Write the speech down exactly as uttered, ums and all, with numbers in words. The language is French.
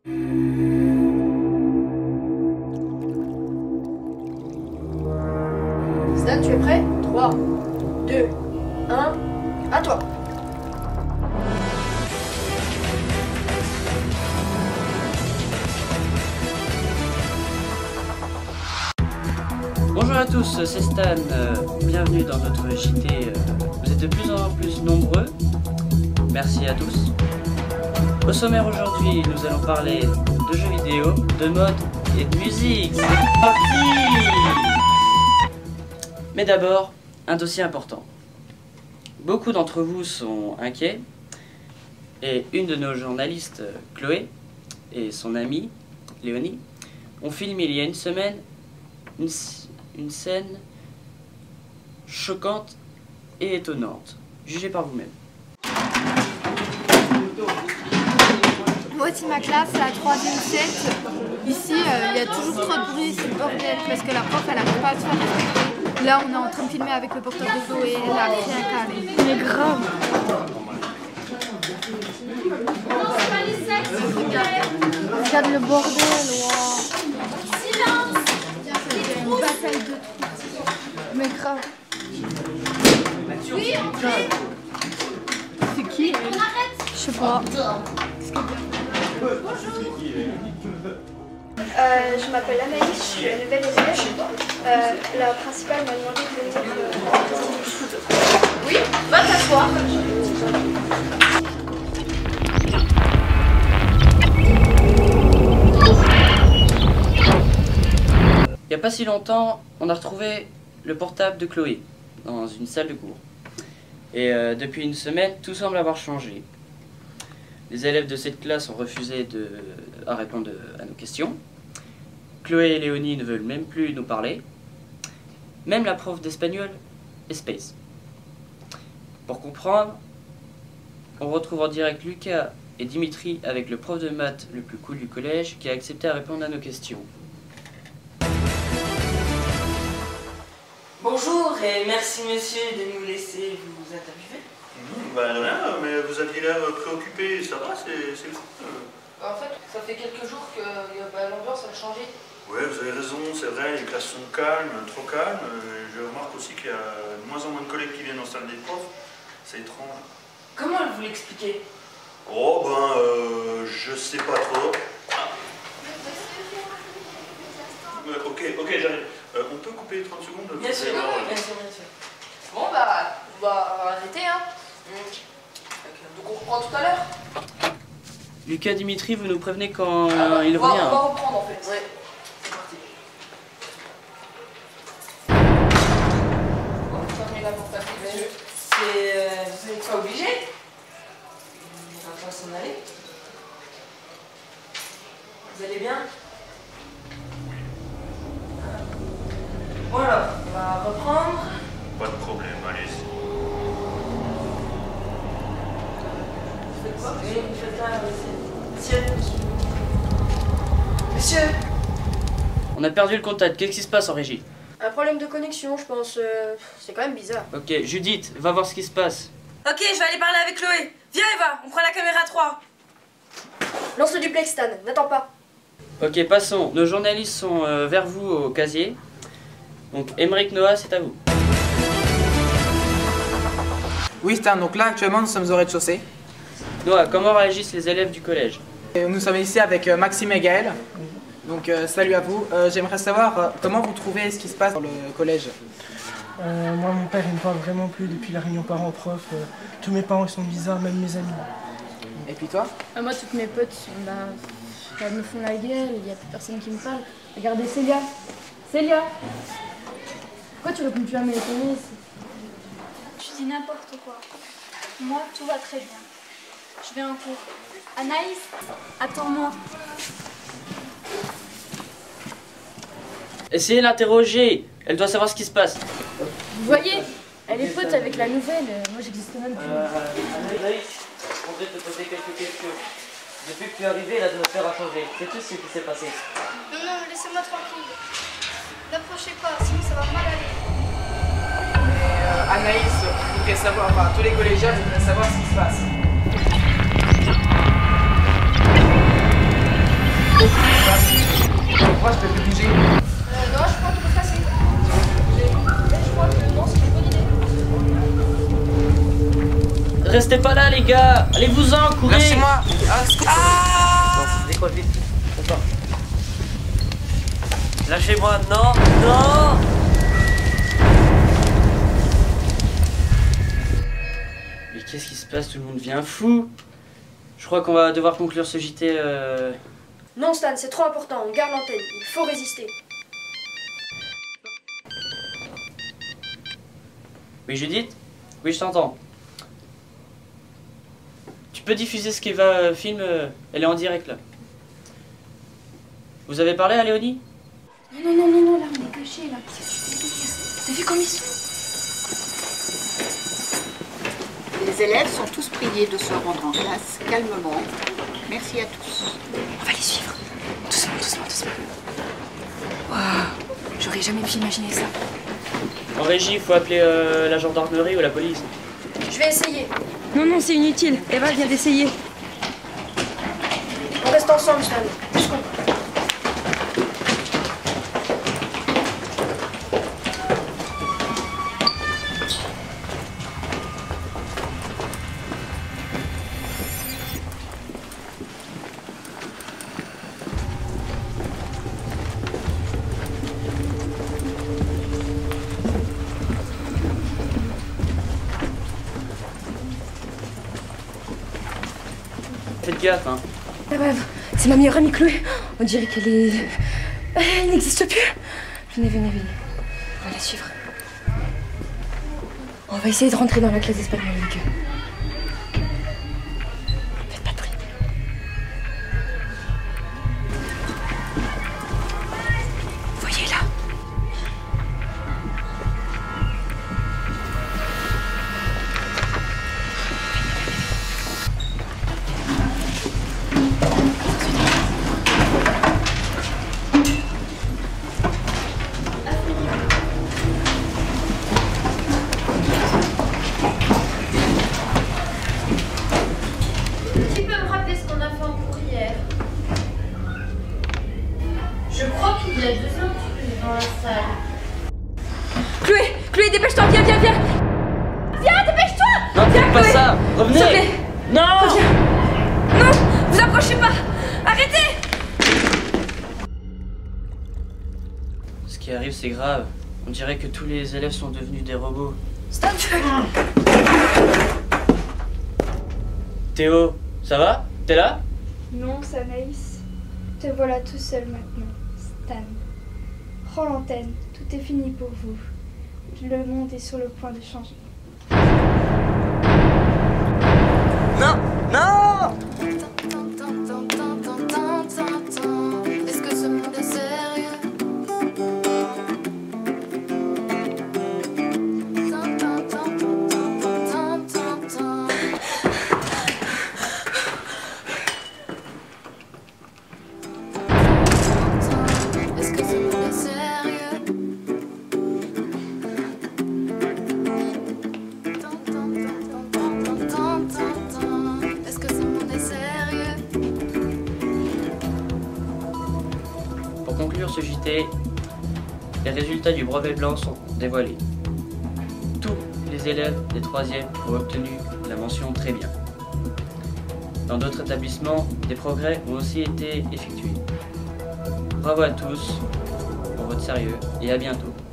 Stan, tu es prêt? trois, deux, un, à toi. Bonjour à tous, c'est Stan, euh, bienvenue dans notre J T. Euh, vous êtes de plus en plus nombreux, merci à tous. Au sommaire aujourd'hui, nous allons parler de jeux vidéo, de mode et de musique. C'est parti! Mais d'abord, un dossier important. Beaucoup d'entre vous sont inquiets et une de nos journalistes, Chloé, et son amie, Léonie, ont filmé il y a une semaine une, une scène choquante et étonnante. Jugez par vous-même. Moi aussi ma classe, c'est la troisième set. Ici, euh, il y a toujours trop de bruit, c'est le bordel, parce que la prof, elle n'arrive pas à se faire respecter. Là, on est en train de filmer avec le porteur de dos et elle a rien calé. Mais grave. Regarde le bordel, wow. Silence. C'est une bataille de trucs. Mais grave. Oui, c'est qui? Je sais pas. Bonjour. Euh, je m'appelle Anaïs, je suis la nouvelle élève. Euh, la principale m'a demandé de venir euh, Oui, va t'asseoir. Il n'y a pas si longtemps, on a retrouvé le portable de Chloé dans une salle de cours. Et euh, depuis une semaine, tout semble avoir changé. Les élèves de cette classe ont refusé de, à répondre à nos questions. Chloé et Léonie ne veulent même plus nous parler. Même la prof d'espagnol est space. Pour comprendre, on retrouve en direct Lucas et Dimitri avec le prof de maths le plus cool du collège qui a accepté à répondre à nos questions. Bonjour et merci monsieur de nous laisser vous interviewer. Mmh, bah rien, mais vous aviez l'air préoccupé, ça va, c'est cool. En fait, ça fait quelques jours que bah, l'ambiance a changé. Ouais, vous avez raison, c'est vrai, les classes sont calmes, trop calmes. Je remarque aussi qu'il y a de moins en moins de collègues qui viennent en salle des profs. C'est étrange. Comment vous l'expliquez? Oh ben, euh, je sais pas trop. Ah. Euh, ok, ok, j'arrive. Euh, on peut couper trente secondes? Bien sûr, oui, bien sûr, bien sûr. Bon bah, on va arrêter hein. Mmh. Donc on reprend tout à l'heure. Lucas, Dimitri, vous nous prévenez quand ah bah, il on va, revient. On va reprendre en fait. Ouais. C'est parti. On va fermer la porte à clé, monsieur. C'est... Euh, vous n'êtes pas obligé. On va pas s'en aller. Vous allez bien? Voilà, on va reprendre. Pas de problème, allez. Vous faites quoi? Oui, vous faites là, monsieur. Monsieur. On a perdu le contact, qu'est-ce qui se passe en régie? Un problème de connexion, je pense. Euh, c'est quand même bizarre. Ok, Judith, va voir ce qui se passe. Ok, je vais aller parler avec Chloé. Viens Eva, on prend la caméra trois. Lance le duplex, Stan, n'attends pas. Ok, passons. Nos journalistes sont euh, vers vous au casier. Donc, Émeric, Noah, c'est à vous. Oui, Stan, donc là actuellement nous sommes au rez-de-chaussée. Noah, comment réagissent les élèves du collège? Nous sommes ici avec euh, Maxime et Gaël. Donc euh, salut à vous. Euh, J'aimerais savoir euh, comment vous trouvez ce qui se passe dans le collège. Euh, moi, mon père, il me parle vraiment plus depuis la réunion parents-prof. Euh, tous mes parents, ils sont bizarres, même mes amis. Et puis toi? euh, Moi, toutes mes potes, bah, elles me font la gueule, il n'y a plus personne qui me parle. Regardez Célia. Célia! Pourquoi tu réponds plus à mes S M S? Tu dis n'importe quoi. Moi, tout va très bien. Je vais en cours. Anaïs, attends-moi. Essayez de l'interroger. Elle doit savoir ce qui se passe. Vous voyez, elle est pote avec la nouvelle. Moi, j'existe même plus. Euh, Anaïs, je voudrais te poser quelques questions. Depuis que tu es arrivé, l'atmosphère a changé. C'est tout ce qui s'est passé. Non, non, laissez-moi tranquille. N'approchez pas, sinon ça va mal aller. euh, Anaïs voudrait savoir, enfin tous les collégiens voudraient savoir ce qui se passe. restez pas là les gars. Allez-vous-en, courez. Lâchez-moi. Ah, ah Non, décolle vite. Attends. Lâchez-moi, non, non. Mais qu'est-ce qui se passe? Tout le monde devient fou. Je crois qu'on va devoir conclure ce J T. Euh... Non Stan, c'est trop important, on garde l'antenne, il faut résister. Oui Judith? Oui je t'entends. Tu peux diffuser ce qu'Eva euh, filme, euh, elle est en direct là. Vous avez parlé à Léonie? Non, non, non, non, non, là on est cachés, là. T'as vu comme ils sont? Les élèves sont tous priés de se rendre en classe calmement. Merci à tous. On va les suivre. Doucement, doucement, doucement. Waouh, j'aurais jamais pu imaginer ça. En régie, il faut appeler euh, la gendarmerie ou la police. Je vais essayer. Non, non, c'est inutile. Eva vient d'essayer. On reste ensemble, Stan. Je comprends. Faites gaffe, hein. Ah bah, c'est ma meilleure amie Chloé. On dirait qu'elle est... Elle n'existe plus. Venez, venez, venez. On va la suivre. On va essayer de rentrer dans la classe d'espagnol avec eux. Faites pas de bruit. Voyez là. Chloé, Chloé, dépêche-toi, viens, viens, viens. Viens, dépêche-toi. Non, viens, faites pas Chloé. ça. Revenez. S'il te plaît. Non. Reviens. Non, vous approchez pas. Arrêtez. Ce qui arrive, c'est grave. On dirait que tous les élèves sont devenus des robots. Stop. Théo, ça va? T'es là? Non, Anaïs. Te voilà tout seul maintenant, Stan. Prends l'antenne, tout est fini pour vous. Le monde est sur le point de changer. Non, non. Est-ce que ce monde est sérieux? Est-ce que ce monde est sérieux? Est-ce que ce monde est sérieux? Pour conclure ce J T, les résultats du brevet blanc sont dévoilés. Tous les élèves des troisièmes ont obtenu la mention très bien. Dans d'autres établissements, des progrès ont aussi été effectués. Bravo à tous pour votre sérieux et à bientôt.